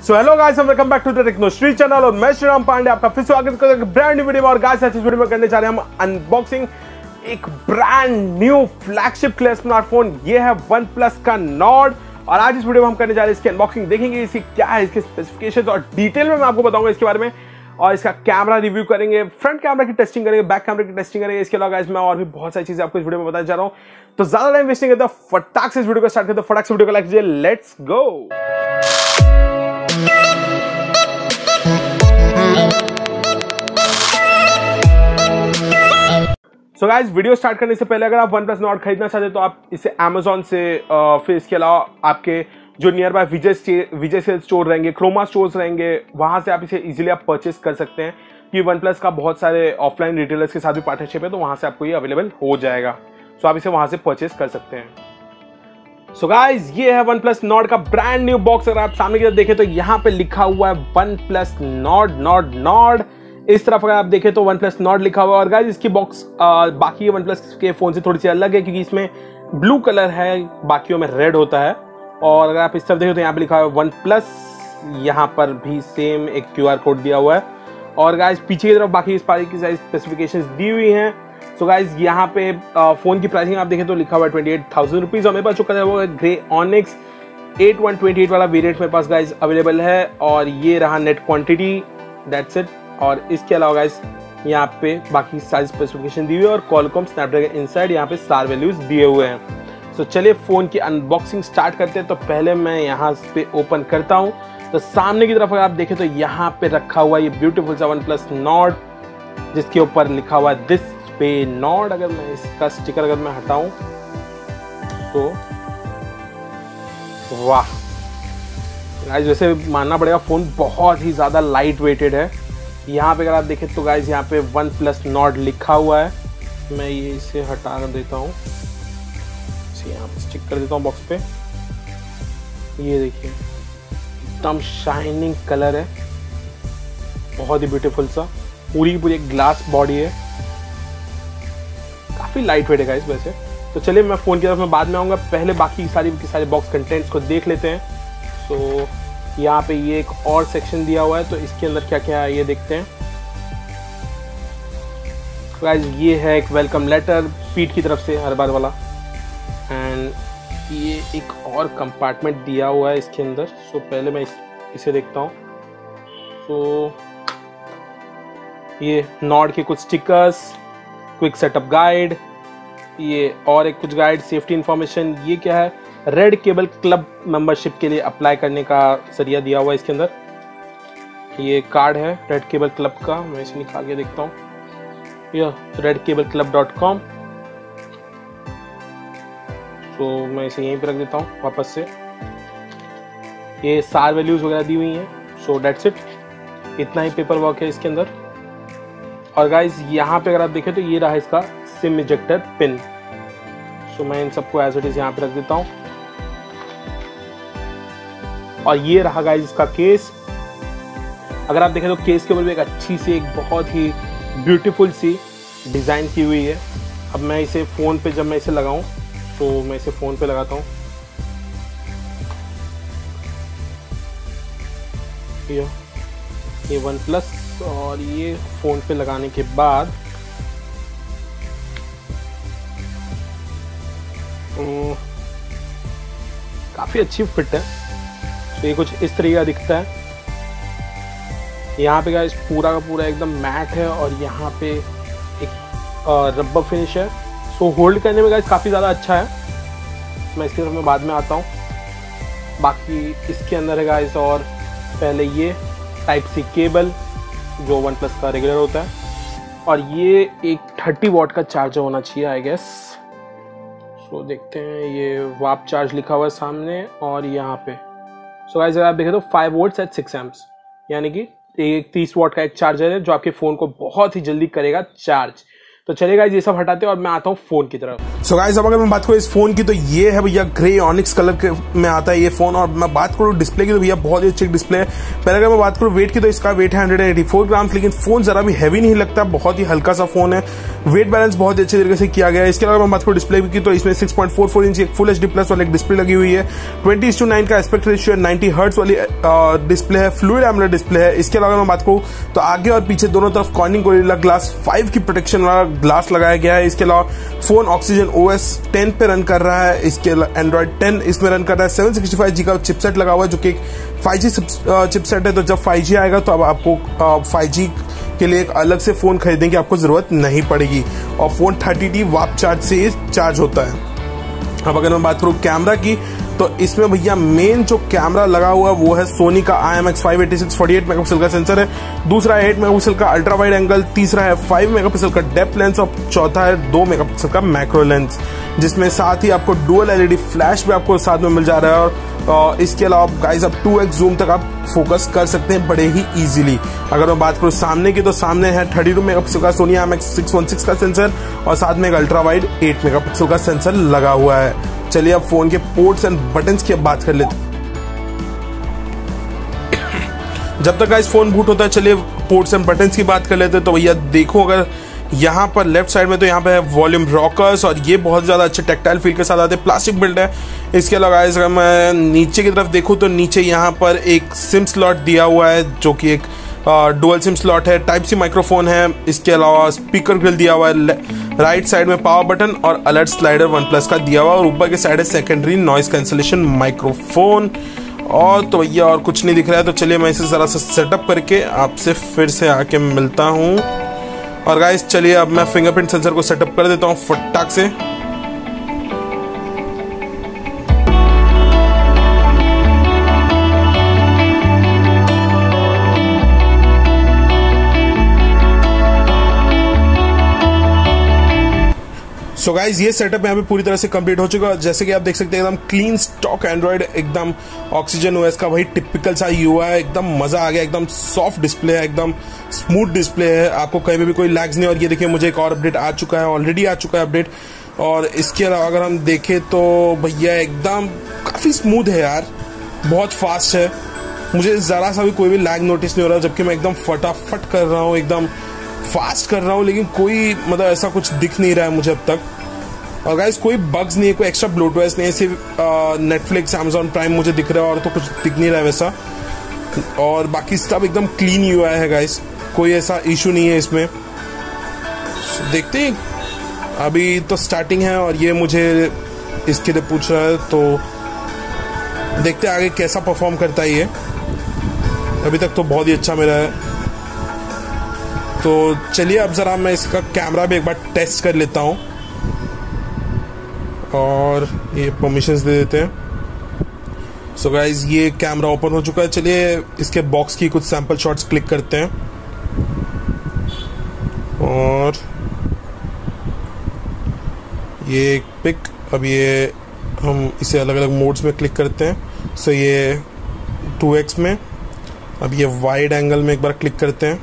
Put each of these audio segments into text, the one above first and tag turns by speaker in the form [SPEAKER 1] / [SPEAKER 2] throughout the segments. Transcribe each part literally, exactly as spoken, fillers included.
[SPEAKER 1] So hello guys, welcome back to the Technoshri channel और मैं श्रीराम पांडे आपका फिर स्वागत करता हूं ब्रांड न्यू वीडियो में। और गाइस आज इस वीडियो में करने जा रहे हैं हम अनबॉक्सिंग एक brand new flagship clear smartphone. ये है वन प्लस का नॉर्ड और आज इस वीडियो में हम करने जा रहे हैं इसकी अनबॉक्सिंग। देखेंगे इसकी क्या है, इसके स्पेसिफिकेशन और डिटेल में मैं आपको बताऊंगा इसके बारे में। और इसका कैमरा रिव्यू करेंगे, फ्रंट कैमरा की टेस्टिंग करेंगे, बैक कैमरा की टेस्टिंग करेंगे। इसके अलावा गाइस मैं और भी बहुत सारी चीजें आपको इस वीडियो में बताने जा रहा हूं। तो ज्यादा टाइम वेस्ट नहीं करता, फटाक से इस वीडियो को स्टार्ट करते हैं। फटाक से वीडियो को लाइक कीजिए, let's go. So guys video start करने से पहले अगर आप वन प्लस नॉर्ड खरीदना चाहते हैं तो आप इसे अमेजोन से, फिर इसके अलावा आपके जो nearby Vijay Vijay sales store रहेंगे, क्रोमा स्टोर्स रहेंगे, वहां से आप इसे इजीली आप परचेस कर सकते हैं। कि वन प्लस का बहुत सारे ऑफलाइन रिटेलर्स के साथ भी पार्टनरशिप है, तो वहां से आपको ये अवेलेबल हो जाएगा। सो आप इसे वहां से परचेस कर सकते हैं। सो so गाइस ये है वन प्लस नॉर्ड का ब्रांड न्यू बॉक्स। अगर आप सामने की तरफ देखें तो यहाँ पे लिखा हुआ है OnePlus Nord Nord Nord. इस तरफ अगर आप देखें तो वन प्लस नॉर्ड लिखा हुआ है। और गाइस इसकी बॉक्स बाकी वन प्लस के फोन से थोड़ी सी अलग है, क्योंकि इसमें ब्लू कलर है, बाकियों में रेड होता है। और अगर आप इस तरफ देखें तो यहाँ पे लिखा हुआ है वन प्लस, यहाँ पर भी सेम एक क्यू आर कोड दिया हुआ है। और गाइस पीछे की तरफ बाकी इस पारी की सारी स्पेसिफिकेशंस दी हुई हैं। सो गाइस यहाँ पे फोन की प्राइसिंग आप देखें तो लिखा हुआ है ट्वेंटी एट थाउजेंड रुपीज। और मेरे पास जो कलर है वो grey onyx eight one twenty eight वाला वेरिएंट मेरे पास गाइस अवेलेबल है। और ये रहा नेट क्वांटिटी, दैट्स इट। और इसके अलावा गाइस यहाँ पे बाकी सारी स्पेसिफिकेशन दी हुई है और कॉलकॉम स्नैपड्रैगन इनसाइड यहाँ पे स्टार वैल्यूज दिए हुए हैं। सो so, चलिए फोन की अनबॉक्सिंग स्टार्ट करते हैं। तो पहले मैं यहाँ पे ओपन करता हूँ। तो सामने की तरफ अगर आप देखें तो यहाँ पे रखा हुआ ये ब्यूटीफुल सा वन प्लस नॉर्ड, जिसके ऊपर लिखा हुआ है दिस पे नॉर्ड। अगर मैं इसका स्टिकर अगर मैं हटाऊं तो वाह गाइस, वैसे मानना पड़ेगा फोन बहुत ही ज्यादा लाइट वेटेड है। यहाँ पे अगर आप देखें तो गाइस यहाँ पे वन प्लस नॉर्ड लिखा हुआ है। मैं ये इसे हटा देता हूँ, इसे यहाँ पे स्टिक कर देता हूँ बॉक्स पे। ये देखिए एकदम शाइनिंग कलर है, बहुत ही ब्यूटीफुल सा, पूरी की पूरी एक ग्लास बॉडी है, काफी लाइट वेट है गाइस वैसे। तो चलिए मैं फोन की तरफ में बाद में आऊँगा, पहले बाकी सारी की सारी बॉक्स कंटेंट्स को देख लेते हैं। सो यहाँ पे ये एक और सेक्शन दिया हुआ है, तो इसके अंदर क्या क्या है ये देखते हैं। गाइस ये है एक वेलकम लेटर पीठ की तरफ से हर बार वाला। एंड ये एक और कंपार्टमेंट दिया हुआ है इसके अंदर। सो पहले मैं इस, इसे देखता हूँ। सो ये नॉर्ड के कुछ स्टिकर्स, क्विक सेटअप गाइड, ये और एक कुछ गाइड, सेफ्टी इंफॉर्मेशन। ये क्या है, रेड केबल क्लब मेंबरशिप के लिए अप्लाई करने का जरिया दिया हुआ है इसके अंदर। ये कार्ड है रेड केबल क्लब का, मैं इसे निकाल के देखता हूँ। यह red cable club dot com. तो मैं इसे यहीं पे रख देता हूँ वापस से। ये सार वैल्यूज वगैरह दी हुई हैं। सो डेट्स इट, इतना ही पेपर वर्क है इसके अंदर। और गाइज यहाँ पे अगर आप देखें तो ये रहा इसका सिम इजेक्टर पिन। सो मैं इन सबको एज इट इज यहाँ पे रख देता हूँ। और ये रहा गाइज इसका केस। अगर आप देखें तो केस के ऊपर भी एक अच्छी सी, एक बहुत ही ब्यूटीफुल सी डिजाइन की हुई है। अब मैं इसे फोन पे, जब मैं इसे लगाऊं तो मैं इसे फोन पे लगाता हूँ। ये ये वन प्लस, और ये फोन पे लगाने के बाद काफी अच्छी फिट है। तो ये कुछ इस तरीके का दिखता है। यहाँ पे गाइस पूरा का पूरा एकदम मैट है और यहाँ पे एक रबर फिनिश है। सो होल्ड करने में गाइस काफ़ी ज़्यादा अच्छा है। मैं इसकी तरफ में बाद में आता हूँ। बाकी इसके अंदर है गाइस, और पहले ये टाइप सी केबल जो वन प्लस का रेगुलर होता है, और ये एक थर्टी वॉट का चार्जर होना चाहिए आई गेस। सो देखते हैं, ये वाप चार्ज लिखा हुआ है सामने और यहाँ पे। सो गाइस अगर आप देखें तो five volts at six amps, यानी कि एक तीस वॉट का एक चार्जर है जो आपके फ़ोन को बहुत ही जल्दी करेगा चार्ज। तो चलिए गाइस ये सब हटाते हैं और मैं आता हूँ फोन की तरफ। सो गाइस अब अगर मैं बात करूँ इस फोन की तो ये है भैया ग्रे ऑनिक्स कलर के में आता है ये फोन। और मैं बात करूँ डिस्प्ले की तो भैया बहुत ही अच्छी डिस्प्ले है। पहले अगर मैं बात करूँ वेट की तो इसका वेट है वन एटी फोर ग्राम, लेकिन फोन जरा भी हैवी नहीं लगता, बहुत ही हल्का सा फोन है। वेट बैलेंस बहुत ही अच्छे तरीके से किया गया है। इसके अलावा मैं बात करूँ डिस्प्ले की तो इसमें six point four four inch एक फुल एच डी प्लस वाली एक डिस्प्ले लगी हुई है। ट्वेंटी इस टू नाइन का एस्पेक्ट रेशियो है। नाइंटी हर्ट्ज वाली डिस्प्ले है। फ्लूइड एमोलेड डिस्प्ले है। इसके अलावा मैं बात करूँ तो आगे और पीछे दोनों तरफ कॉर्निंग गोरिल्ला ग्लास फाइव की प्रोटेक्शन वाला ग्लास लगाया गया है। इसके अलावा फोन ऑक्सीजन ओएस टेन पे रन कर रहा है। इसके एंड्रॉइड टेन इसमें रन कर रहा है। सेवन सिक्सटी फाइव जी का चिपसेट लगा हुआ है जो कि फाइव जी चिपसेट है। तो जब फाइव जी आएगा तो अब आपको फाइव जी के लिए एक अलग से फोन खरीदने की आपको जरूरत नहीं पड़ेगी। और phone thirty T warp charge से चार्ज होता है। अब अगर मैं बात करूँ कैमरा की तो इसमें भैया मेन जो कैमरा लगा हुआ वो है सोनी का I M X five eighty six forty eight megapixel का सेंसर है। दूसरा है एट मेगापिक्सल का अल्ट्रा वाइड एंगल। तीसरा है फाइव मेगापिक्सल का डेप्थ लेंस और चौथा है टू मेगापिक्सल का मैक्रो लेंस, जिसमें साथ ही आपको डुअल एलईडी फ्लैश भी आपको साथ में मिल जा रहा है। और इसके अलावा गाइस आप टू एक्स जूम तक आप फोकस कर सकते हैं बड़े ही इजीली। अगर मैं बात करूँ सामने की तो सामने है थर्टी टू मेगापिक्सल का Sony I M X six one six का सेंसर और साथ में एक अल्ट्रा वाइड एट मेगापिक्सल का सेंसर लगा हुआ है। चलिए अब फोन के पोर्ट्स एंड बटन्स की अब बात कर लेते हैं। जब तक गाइस फोन बूट होता है चलिए पोर्ट्स एंड बटन्स की बात कर लेते हैं। तो भैया देखो अगर यहाँ पर लेफ्ट साइड में तो यहाँ पे है वॉल्यूम रॉकर्स और ये बहुत ज़्यादा अच्छे टेक्टाइल फील के साथ आते हैं। प्लास्टिक बिल्ड है। इसके अलावा अगर मैं नीचे की तरफ देखूँ तो नीचे यहाँ पर एक सिम स्लॉट दिया हुआ है जो कि एक डुअल सिम स्लॉट है। टाइप सी माइक्रोफोन है। इसके अलावा स्पीकर ग्रिल दिया हुआ है। राइट साइड में पावर बटन और अलर्ट स्लाइडर वन प्लस का दिया हुआ और ऊपर के साइड है सेकेंडरी नॉइस कैंसलेशन माइक्रोफोन। और तो भैया और कुछ नहीं दिख रहा है। तो चलिए मैं इसे ज़रा सा सेटअप करके आपसे फिर से आके मिलता हूँ। और गाइस चलिए अब मैं फिंगरप्रिंट सेंसर को सेटअप कर देता हूँ फटाक से। सो गाइज ये सेटअप यहाँ पे पूरी तरह से कंप्लीट हो चुका है। जैसे कि आप देख सकते हैं एकदम क्लीन स्टॉक एंड्रॉइड, एकदम ऑक्सीजन ओएस का वही टिपिकल सा यूआई है। एकदम मजा आ गया। एकदम सॉफ्ट डिस्प्ले है, एकदम स्मूथ डिस्प्ले है, आपको कहीं भी कोई लैग्स नहीं। और ये देखिए मुझे एक और अपडेट आ चुका है, ऑलरेडी आ चुका है अपडेट। और इसके अलावा अगर हम देखें तो भैया एकदम काफी स्मूथ है यार, बहुत फास्ट है। मुझे जरा सा भी कोई भी लैग नोटिस नहीं हो रहा, जबकि मैं एकदम फटाफट कर रहा हूँ, एकदम फास्ट कर रहा हूँ, लेकिन कोई मतलब ऐसा कुछ दिख नहीं रहा है मुझे अब तक। और गाइस कोई बग्स नहीं है, कोई एक्स्ट्रा ब्लोटवेयर नहीं है, सिर्फ नेटफ्लिक्स अमेजॉन प्राइम मुझे दिख रहा है और तो कुछ दिख नहीं रहा है वैसा। और बाकी सब एकदम क्लीन यूआई है गाइस, कोई ऐसा इशू नहीं है इसमें। देखते हैं, अभी तो स्टार्टिंग है और ये मुझे इसके लिए पूछ रहा है, तो देखते हैं आगे कैसा परफॉर्म करता है ये। अभी तक तो बहुत ही अच्छा मेरा है। तो चलिए अब ज़रा मैं इसका कैमरा भी एक बार टेस्ट कर लेता हूँ और ये परमिशंस दे देते हैं। सो गाइज ये कैमरा ओपन हो चुका है। चलिए इसके बॉक्स की कुछ सैंपल शॉट्स क्लिक करते हैं और ये एक पिक, अब ये हम इसे अलग अलग मोड्स में क्लिक करते हैं। सो ये टू एक्स में, अब ये वाइड एंगल में एक बार क्लिक करते हैं।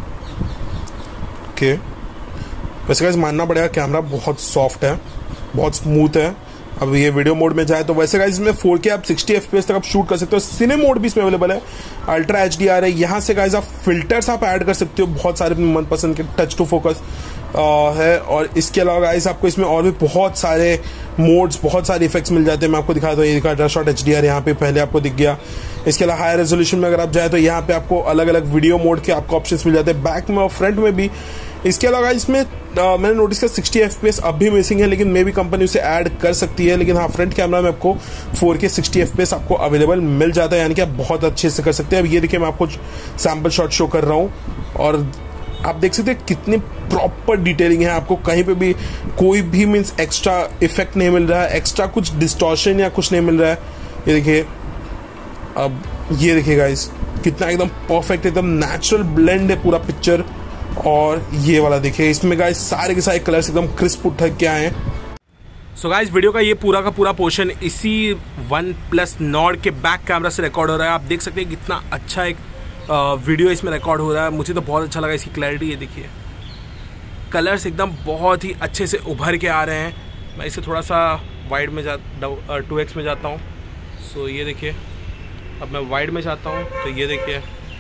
[SPEAKER 1] ओके, वैसे गाइस मानना पड़ेगा कैमरा बहुत सॉफ्ट है, बहुत स्मूथ है। अब ये वीडियो मोड में जाए तो वैसे गाइस इसमें फोर के आप सिक्सटी एफपीएस तक आप शूट कर सकते हो। सिने मोड भी इसमें अवेलेबल है, अल्ट्रा एचडीआर है। यहाँ से गाइस आप फिल्टर्स आप ऐड कर सकते हो, बहुत सारे अपने मनपसंद के, टच टू फोकस है। और इसके अलावा गाइस आपको इसमें और भी बहुत सारे मोड्स, बहुत सारे इफेक्ट्स मिल जाते हैं। मैं आपको दिखाता हूँ, ये दिखा अल्ट्रा शॉट एचडीआर यहाँ पे पहले आपको दिख गया। इसके अलावा हाई रेजोल्यूशन में अगर आप जाए तो यहाँ पे आपको अलग अलग वीडियो मोड के आपको ऑप्शंस मिल जाते हैं, बैक में और फ्रंट में भी। इसके अलावा इसमें आ, मैंने नोटिस किया सिक्सटी एफपीएस अब भी मिसिंग है, लेकिन मे भी कंपनी उसे ऐड कर सकती है। लेकिन हाँ, फ्रंट कैमरा में आपको फोर के सिक्सटी एफपीएस आपको अवेलेबल मिल जाता है, यानी कि आप बहुत अच्छे से कर सकते हैं। अब ये देखिए मैं आपको सैम्पल शॉट शो कर रहा हूँ और आप देख सकते हैं कितनी प्रॉपर डिटेलिंग है। आपको कहीं पे भी कोई भी मीन्स एक्स्ट्रा इफेक्ट नहीं मिल रहा है, एक्स्ट्रा कुछ डिस्टॉर्शन या कुछ नहीं मिल रहा है। ये देखिए, अब ये देखिए गाइस कितना एकदम परफेक्ट, एकदम नेचुरल ब्लेंड है पूरा पिक्चर। और ये वाला देखिए, इसमें गाइस सारे के सारे कलर्स एकदम क्रिस्प उठ के आए हैं। सो गाइस वीडियो का ये पूरा का पूरा पोर्शन इसी वन प्लस नॉर्ड के बैक कैमरा से रिकॉर्ड हो रहा है। आप देख सकते हैं कितना अच्छा एक वीडियो इसमें रिकॉर्ड हो रहा है। मुझे तो बहुत अच्छा लगा इसकी क्लैरिटी। ये देखिए कलर्स एकदम बहुत ही अच्छे से उभर के आ रहे हैं। मैं इसे थोड़ा सा वाइड में जा टू एक्स में जाता हूँ। सो ये देखिए, अब मैं वाइड में जाता हूँ तो ये देखिए।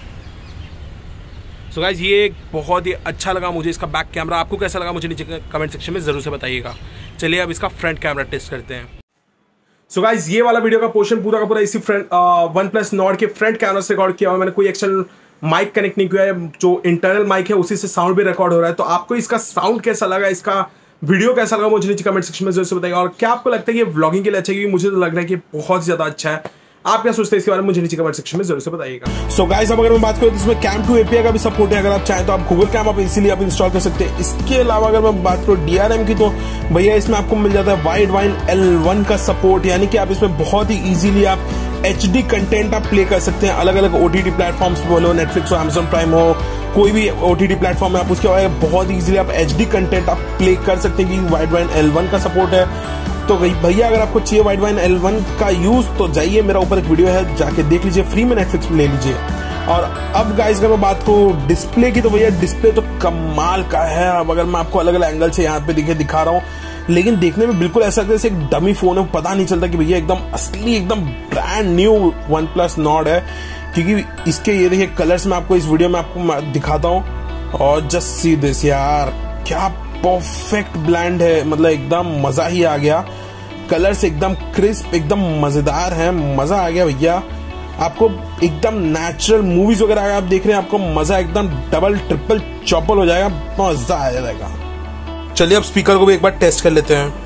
[SPEAKER 1] सो गाइज ये एक बहुत ही अच्छा लगा मुझे इसका बैक कैमरा। आपको कैसा लगा मुझे नीचे कमेंट सेक्शन में ज़रूर से बताइएगा। चलिए अब इसका फ्रंट कैमरा टेस्ट करते हैं। सो so गाइज ये वाला वीडियो का पोर्शन पूरा का पूरा इसी फ्रंट वन प्लस नॉर्ड के फ्रंट कैमरा से रिकॉर्ड किया हुआ। मैंने कोई एक्सटर्नल माइक कनेक्ट नहीं किया है, जो इंटरनल माइक है उसी से साउंड भी रिकॉर्ड हो रहा है। तो आपको इसका साउंड कैसा लगा, इसका वीडियो कैसा लगा, मुझे नीचे कमेंट सेक्शन में जरूर से बताइएगा। और क्या आपको लगता है कि ये व्लॉगिंग के लिए अच्छा है? क्योंकि मुझे तो लग रहा है कि बहुत ज़्यादा अच्छा है। आप क्या सोचते हैं इसके बारे में, मुझे नीचे कमेंट सेक्शन में जरूर से बताइएगा। सो गाइस अब अगर मैं बात करूं तो इसमें कैम टू एपीआई का भी सपोर्ट है। अगर आप चाहें तो आप गूगल कैम आप इजीली आप इंस्टॉल कर सकते हैं। इसके अलावा अगर मैं बात करूं डीआरएम की तो भैया इसमें आपको मिल जाता है वाइड वाइन एल वन का सपोर्ट, यानी कि आप इसमें बहुत ही इजीली आप एच डी कंटेंट आप प्ले कर सकते हैं। अलग अलग ओटीटी प्लेटफॉर्म्स बोलो, नेटफ्लिक्स हो, अमेजॉन प्राइम हो, कोई भी ओटीटी प्लेटफॉर्म है, आप उसके बाद बहुत इजीली आप एच डी कंटेंट आप प्ले कर सकते हैं कि वाइड वाइन एल वन का सपोर्ट है। तो भैया अगर आपको चाहिए वाइड वाइन एल वन का यूज तो जाइए, मेरा ऊपर एक वीडियो है, जाके देख लीजिए, फ्री में नेटफ्लिक्स में ले लीजिए। और अब गाइस अगर मैं बात करूँ डिस्प्ले की तो भैया डिस्प्ले तो कमाल का है। अब अगर मैं आपको अलग अलग एंगल से यहाँ पे दिखे दिखा रहा हूँ, लेकिन देखने में बिल्कुल ऐसा जैसे एक डमी फोन है, पता नहीं चलता कि भैया एकदम असली एकदम brand new OnePlus Nord है। क्योंकि इसके ये देखिए कलर्स में आपको इस वीडियो में आपको दिखाता हूँ और जस्ट सी दिस यार, क्या परफेक्ट ब्लेंड है, मतलब एकदम मजा ही आ गया। कलर्स एकदम क्रिस्प, एकदम मजेदार है, मजा आ गया भैया। आपको एकदम नेचुरल मूवीज वगैरह आप देख रहे हैं, आपको मजा एकदम डबल ट्रिपल चौपल हो जाएगा, मजा आ जाएगा। चलिए अब स्पीकर को भी एक बार टेस्ट कर लेते हैं।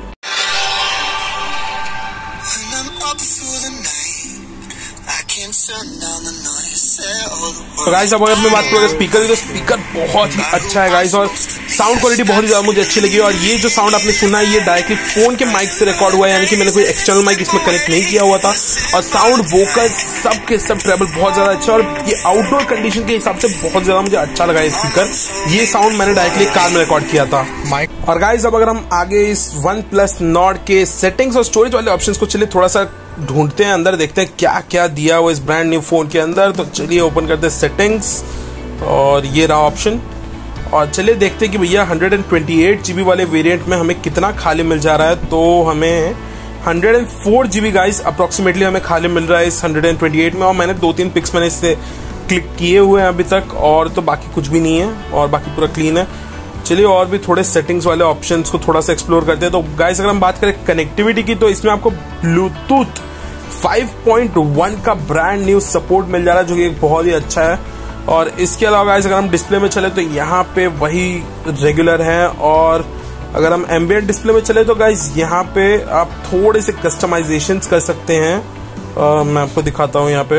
[SPEAKER 1] तो गाइस अब अगर मैं बात करूँ स्पीकर की तो स्पीकर बहुत ही अच्छा है गाइस, और साउंड क्वालिटी बहुत ही ज्यादा मुझे अच्छी लगी। और ये जो साउंड आपने सुना है ये डायरेक्टली फोन के माइक से रिकॉर्ड हुआ है, यानी कि मैंने कोई एक्सटर्नल माइक इसमें कनेक्ट नहीं किया हुआ था। और साउंड वोकल सब के सब ट्रेबल बहुत ज्यादा अच्छा, और ये आउटडोर कंडीशन के हिसाब से बहुत ज्यादा मुझे अच्छा लगा ये स्पीकर। ये साउंड मैंने डायरेक्टली कार में रिकॉर्ड किया था माइक। और गाइस अब अगर हम आगे इस वन प्लस नॉर्ड के सेटिंग्स और स्टोरेज वाले ऑप्शन को चलिए थोड़ा सा ढूंढते हैं, अंदर देखते हैं क्या क्या दिया हुआ इस ब्रांड न्यू फोन के अंदर। तो चलिए ओपन करते हैं सेटिंग्स, और ये रहा ऑप्शन। और चलिए देखते हैं कि भैया वन ट्वेंटी एट जीबी वाले वेरिएंट में हमें कितना खाली मिल जा रहा है। तो हमें one O four GB guys approximately हमें खाली मिल रहा है इस वन ट्वेंटी एट में। और मैंने दो तीन पिक्स मैंने इससे क्लिक किए हुए हैं अभी तक, और तो बाकी कुछ भी नहीं है, और बाकी पूरा क्लीन है। चलिए और भी थोड़े सेटिंग्स वाले ऑप्शंस को थोड़ा सा एक्सप्लोर करते हैं। तो गाइस अगर हम बात करें कनेक्टिविटी की तो इसमें आपको ब्लूटूथ फाइव पॉइंट वन का ब्रांड न्यू सपोर्ट मिल जा रहा है, जो कि बहुत ही अच्छा है। और इसके अलावा गाइस अगर हम डिस्प्ले में चले तो यहाँ पे वही रेगुलर है, और अगर हम एम्बिएंट डिस्प्ले में चले तो गाइस यहाँ पे आप थोड़े से कस्टमाइजेशंस कर सकते हैं। आ, मैं आपको दिखाता हूँ यहाँ पे,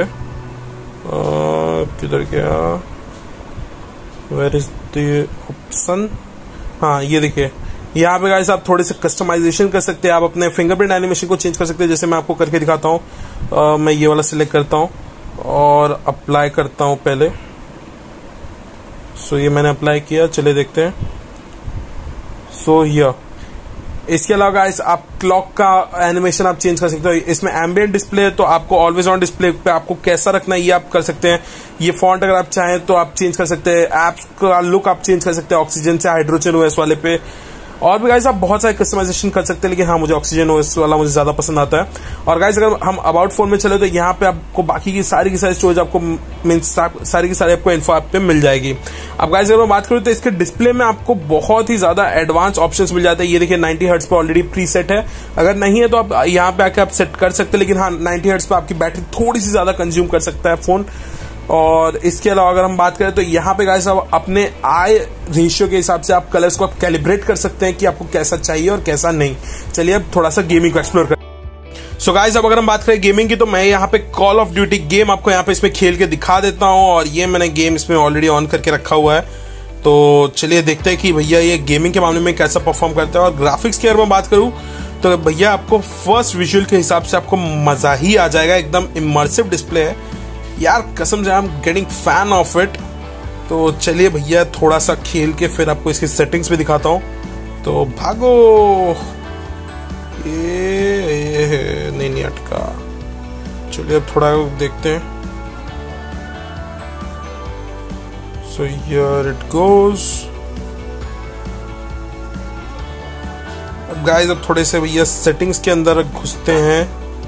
[SPEAKER 1] किधर गया, वेयर इज द ऑप्शन, हाँ ये देखिए यहाँ पे गाइस आप थोड़े से कस्टमाइजेशन कर सकते हैं। आप अपने फिंगरप्रिंट एनिमेशन को चेंज कर सकते हैं, जैसे मैं आपको करके दिखाता हूँ। मैं ये वाला सिलेक्ट करता हूँ और अप्लाई करता हूँ पहले। सो ये मैंने अप्लाई किया, चले देखते हैं। सो ये इसके अलावा गाइस आप क्लॉक का एनिमेशन आप चेंज कर सकते हो। इसमें एम्बिएंट डिस्प्ले है तो आपको ऑलवेज ऑन डिस्प्ले पे आपको कैसा रखना है ये आप कर सकते हैं। ये फॉन्ट अगर आप चाहें तो आप चेंज कर सकते हैं। एप्स का लुक आप चेंज कर सकते हैं ऑक्सीजन से हाइड्रोजन ओएस वाले पे। और भी गाइस आप बहुत सारे कस्टमाइजेशन कर सकते हैं, लेकिन हाँ मुझे ऑक्सीजन ओएस वाला मुझे ज्यादा पसंद आता है। और गाइस अगर हम अबाउट फोन में चले तो यहाँ पे आपको बाकी की सारी की सारी स्टोरेज आपको मीन्स सारी की सारी आपको इन्फो आप पे मिल जाएगी। अब गाइस अगर मैं बात करूँ तो इसके डिस्प्ले में आपको बहुत ही ज्यादा एडवांस ऑप्शंस मिल जाते हैं। ये देखिए नाइंटी हर्ट्ज पे ऑलरेडी प्री सेट है, अगर नहीं है तो आप यहाँ पे आके आप सेट कर सकते हैं, लेकिन हाँ नाइंटी हर्ट्ज पे आपकी बैटरी थोड़ी सी ज्यादा कंज्यूम कर सकता है फोन। और इसके अलावा अगर हम बात करें तो यहाँ पे गाइस आप अपने आई रेशियो के हिसाब से आप कलर्स को आप कैलिब्रेट कर सकते हैं कि आपको कैसा चाहिए और कैसा नहीं। चलिए अब थोड़ा सा गेमिंग को एक्सप्लोर करें। सो गाइस अब अगर हम बात करें गेमिंग की तो मैं यहाँ पे कॉल ऑफ ड्यूटी गेम आपको यहाँ पे इसमें खेल के दिखा देता हूँ, और ये मैंने गेम इसमें ऑलरेडी ऑन करके रखा हुआ है। तो चलिए देखते हैं कि भैया ये गेमिंग के मामले में कैसा परफॉर्म करता है। और ग्राफिक्स की अगर मैं बात करूँ तो भैया आपको फर्स्ट विजुअल के हिसाब से आपको मजा ही आ जाएगा, एकदम इमर्सिव डिस्प्ले है यार, कसम से I am getting fan of it. तो चलिए भैया थोड़ा सा खेल के फिर आपको इसकी सेटिंग्स भी दिखाता हूँ। तो भागो, ये, ये नहीं नहीं अटका। चलिए अब थोड़ा देखते हैं। So here it goes. अब गाइस अब थोड़े से भैया सेटिंग्स के अंदर घुसते हैं।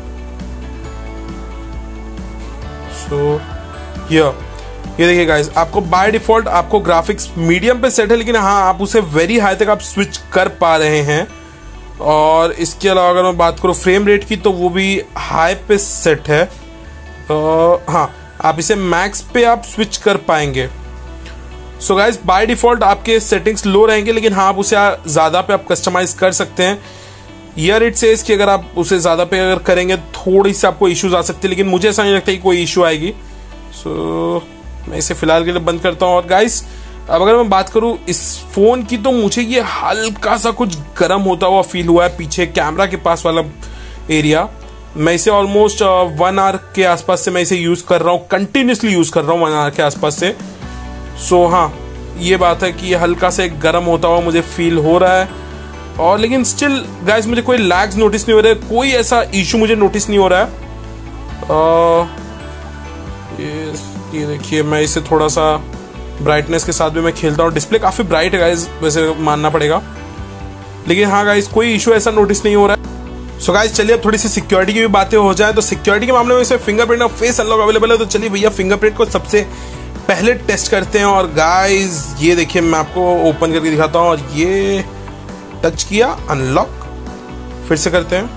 [SPEAKER 1] सो so, ये ये देखिए गाइस, आपको बाय डिफॉल्ट आपको ग्राफिक्स मीडियम पे सेट है, लेकिन हाँ आप उसे वेरी हाई तक आप स्विच कर पा रहे हैं। और इसके अलावा अगर मैं बात करूँ फ्रेम रेट की, तो वो भी हाई पे सेट है। तो हाँ, आप इसे मैक्स पे आप स्विच कर पाएंगे। सो गाइस बाय डिफॉल्ट आपके सेटिंग्स लो रहेंगे, लेकिन हाँ आप उसे ज़्यादा पे आप कस्टमाइज कर सकते हैं। ईयर इट सेज कि अगर आप उसे ज़्यादा पे अगर करेंगे थोड़ी सी आपको इश्यूज आ सकते हैं, लेकिन मुझे ऐसा नहीं लगता कि कोई इशू आएगी। सो so, मैं इसे फिलहाल के लिए बंद करता हूँ। और गाइस अब अगर मैं बात करूँ इस फ़ोन की, तो मुझे ये हल्का सा कुछ गर्म होता हुआ फील हुआ है पीछे कैमरा के पास वाला एरिया। मैं इसे ऑलमोस्ट वन आवर के आसपास से मैं इसे यूज़ कर रहा हूँ, कंटिन्यूसली यूज़ कर रहा हूँ वन आवर के आसपास से। सो so, हाँ ये बात है कि ये हल्का से गर्म होता हुआ मुझे फील हो रहा है। और लेकिन स्टिल गाइस मुझे कोई लैग्स नोटिस नहीं हो रहा है, कोई ऐसा इशू मुझे नोटिस नहीं हो रहा है। uh, ये ये देखिए, मैं इसे थोड़ा सा ब्राइटनेस के साथ भी मैं खेलता हूँ। डिस्प्ले काफ़ी ब्राइट है गाइस, वैसे मानना पड़ेगा, लेकिन हाँ गाइस कोई इशू ऐसा नोटिस नहीं हो रहा है। सो गाइस चलिए अब थोड़ी सी सिक्योरिटी की भी बातें हो जाए। तो सिक्योरिटी के मामले में इसमें फिंगरप्रिंट और फेस अनलॉक अवेलेबल है। तो चलिए भैया फिंगरप्रिंट को सबसे पहले टेस्ट करते हैं। और गाइस ये देखिए, मैं आपको ओपन करके दिखाता हूँ। और ये टच किया, अनलॉक, फिर से करते हैं,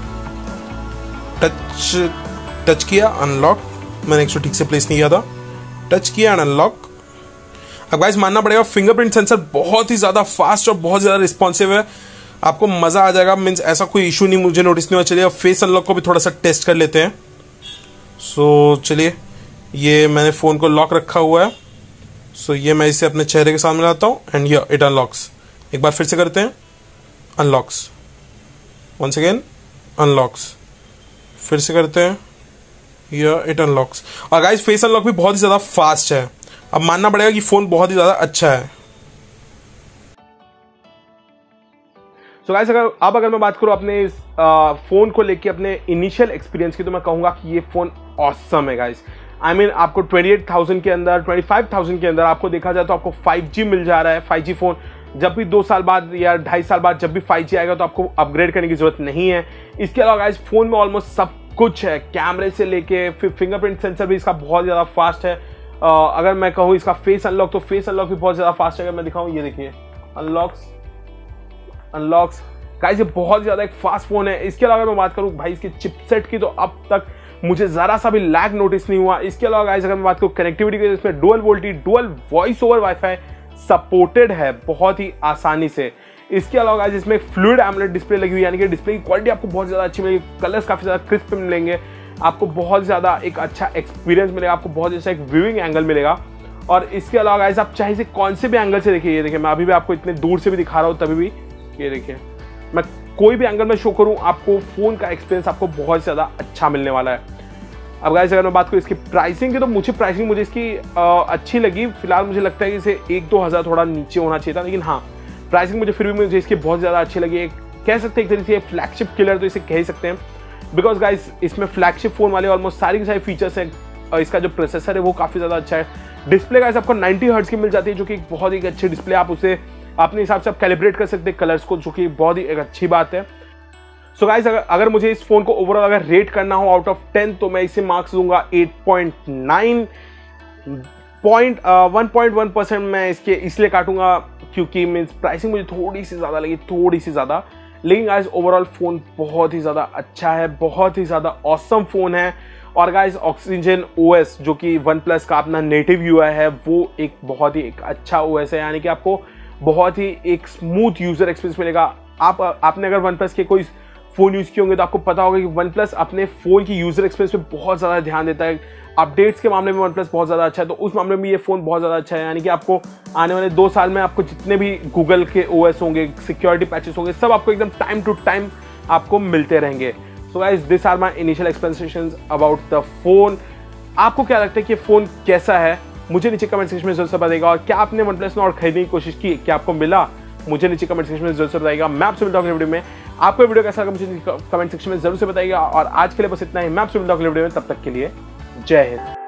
[SPEAKER 1] टच टच किया, अनलॉक। मैंने एक सौ ठीक से प्लेस नहीं किया था, टच किया एंड अनलॉक। अब गाइस मानना पड़ेगा फिंगरप्रिंट सेंसर बहुत ही ज़्यादा फास्ट और बहुत ज़्यादा रिस्पॉन्सिव है, आपको मज़ा आ जाएगा। मीन्स ऐसा कोई इशू नहीं मुझे नोटिस नहीं हुआ। चलिए अब फेस अनलॉक को भी थोड़ा सा टेस्ट कर लेते हैं। सो so, चलिए ये मैंने फ़ोन को लॉक रखा हुआ है। सो so, ये मैं इसे अपने चेहरे के सामने लाता हूँ एंड ये इट अनलॉक्स। एक बार फिर से करते हैं, अनलॉक्स, वंस अगेन अनलॉक्स, फिर से करते हैं, ये इट अनलॉक्स। और गाइस फेस अनलॉक भी बहुत ही ज़्यादा फास्ट है। अब मानना पड़ेगा कि फ़ोन बहुत ही ज़्यादा अच्छा है। सो so गाइस अगर अब अगर मैं बात करूँ अपने इस फ़ोन को लेके अपने इनिशियल एक्सपीरियंस की, तो मैं कहूँगा कि ये फ़ोन ऑसम है गाइस। आई मीन आपको अट्ठाईस हज़ार के अंदर, पच्चीस हज़ार के अंदर आपको देखा जाए तो आपको फाइव जी मिल जा रहा है। फाइव जी फ़ोन जब भी दो साल बाद या ढाई साल बाद जब भी फाइव जी आएगा तो आपको अपग्रेड करने की ज़रूरत नहीं है। इसके अलावा गाइस फ़ोन में ऑलमोस्ट सब कुछ है, कैमरे से लेके फिर फिंगरप्रिंट सेंसर भी इसका बहुत ज़्यादा फास्ट है। uh, अगर मैं कहूँ इसका फेस अनलॉक, तो फेस अनलॉक भी बहुत ज़्यादा फास्ट है। अगर मैं दिखाऊँ, ये देखिए अनलॉक्स अनलॉक्स गाइस, ये बहुत ज़्यादा एक फास्ट फ़ोन है। इसके अलावा अगर मैं बात करूँ भाई इसके चिपसेट की, तो अब तक मुझे ज़रा सा भी लैग नोटिस नहीं हुआ। इसके अलावा गाइस अगर मैं बात करूँ कनेक्टिविटी की, इसमें dual VoLTE dual voice over wifi supported है बहुत ही आसानी से। इसके अलावा गाइस इसमें फ्लूइड एमोलेड डिस्प्ले लगी हुई है, यानी कि डिस्प्ले की क्वालिटी आपको बहुत ज़्यादा अच्छी मिलेगी, कलर्स काफ़ी ज़्यादा क्रिस्प मिलेंगे, आपको बहुत ज़्यादा एक अच्छा एक्सपीरियंस मिलेगा, आपको बहुत अच्छा एक व्यूइंग एंगल मिलेगा। और इसके अलावा गाइस आप चाहे से कौन से भी एंगल से देखिए, ये देखिए मैं अभी भी आपको इतने दूर से भी दिखा रहा हूँ, तभी भी ये देखिए मैं कोई भी एंगल में शो करूँ, आपको फ़ोन का एक्सपीरियंस आपको बहुत ज़्यादा अच्छा मिलने वाला है। अब गाइस अगर मैं बात करूँ इसकी प्राइसिंग की, तो मुझे प्राइसिंग मुझे इसकी आ, अच्छी लगी। फिलहाल मुझे लगता है कि इसे एक दो हज़ार थोड़ा नीचे होना चाहिए था, लेकिन हाँ प्राइसिंग मुझे फिर भी मुझे इसकी बहुत ज़्यादा अच्छी लगी। एक कह सकते हैं एक तरीके से फ्लैगशिप किलर तो इसे कह ही सकते हैं, बिकॉज गाइस इसमें फ्लैगशिप फ़ोन वाले ऑलमोस्ट सारी के सारे फीचर्स हैं। और इसका जो प्रोसेसर है वो काफ़ी ज़्यादा अच्छा है। डिस्प्ले गाइस आपको नाइन्टी हर्ट्ज की मिल जाती है, जो कि एक बहुत ही अच्छी डिस्प्ले, आप उसे अपने हिसाब से आप कैलिब्रेट कर सकते हैं कलर्स को, जो कि बहुत ही एक अच्छी बात है। सो गाइस अगर अगर मुझे इस फोन को ओवरऑल अगर रेट करना हो आउट ऑफ टेन, तो मैं इसे मार्क्स दूंगा eight point nine. Point one point one percent मैं इसके इसलिए काटूंगा क्योंकि मीन्स प्राइसिंग मुझे थोड़ी सी ज़्यादा लगी, थोड़ी सी ज़्यादा। लेकिन गाइस ओवरऑल फ़ोन बहुत ही ज़्यादा अच्छा है, बहुत ही ज़्यादा ऑसम फ़ोन है। और गाइस ऑक्सीजन ओएस जो कि वन प्लस का अपना नेटिव यूआई है, वो एक बहुत ही एक अच्छा ओएस है, यानी कि आपको बहुत ही एक स्मूथ यूज़र एक्सपीरियंस मिलेगा। आप आपने अगर वन प्लस के कोई फ़ोन यूज़ किए होंगे तो आपको पता होगा कि वन प्लस अपने फ़ोन की यूज़र एक्सपीरियंस पे बहुत ज़्यादा ध्यान देता है। अपडेट्स के मामले में वन प्लस बहुत ज़्यादा अच्छा है, तो उस मामले में ये फ़ोन बहुत ज़्यादा अच्छा है। यानी कि आपको आने वाले दो साल में आपको जितने भी गूगल के ओएस होंगे, सिक्योरिटी पैचेस होंगे, सब आपको एकदम टाइम टू टाइम आपको मिलते रहेंगे। So guys this are my initial expectations about the phone. आपको क्या लगता है कि फ़ोन कैसा है? मुझे नीचे कमेंट सेक्शन में जरूर से बताइएगा। और क्या आपने वन प्लस नॉट खरीदने की कोशिश की, क्या आपको मिला? मुझे नीचे कमेंट सेक्शन में जरूर से बताइएगा। मैं आपसे मिलता हूँ अगले वीडियो में। आपको वीडियो कैसा लगा मुझे कमेंट सेक्शन में जरूर से बताइएगा। और आज के लिए बस इतना ही। मैं आपसे मिलता हूँ अगले वीडियो में, तब तक के लिए जय हिंद।